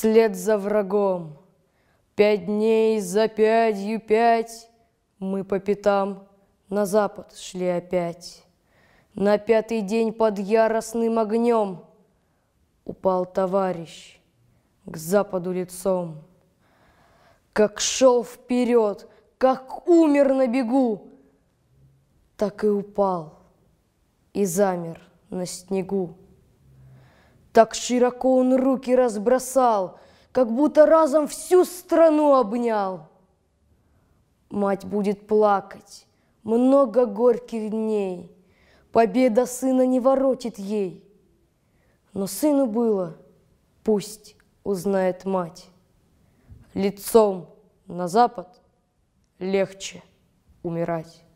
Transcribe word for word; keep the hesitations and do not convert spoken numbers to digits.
Вслед за врагом, пять дней за пятью пять, мы по пятам на запад шли опять. На пятый день под яростным огнем упал товарищ к западу лицом. Как шел вперед, как умер на бегу, так и упал и замер на снегу. Так широко он руки разбросал, как будто разом всю страну обнял. Мать будет плакать много горьких дней, победа сына не воротит ей. Но сыну было, пусть узнает мать, лицом на запад легче умирать.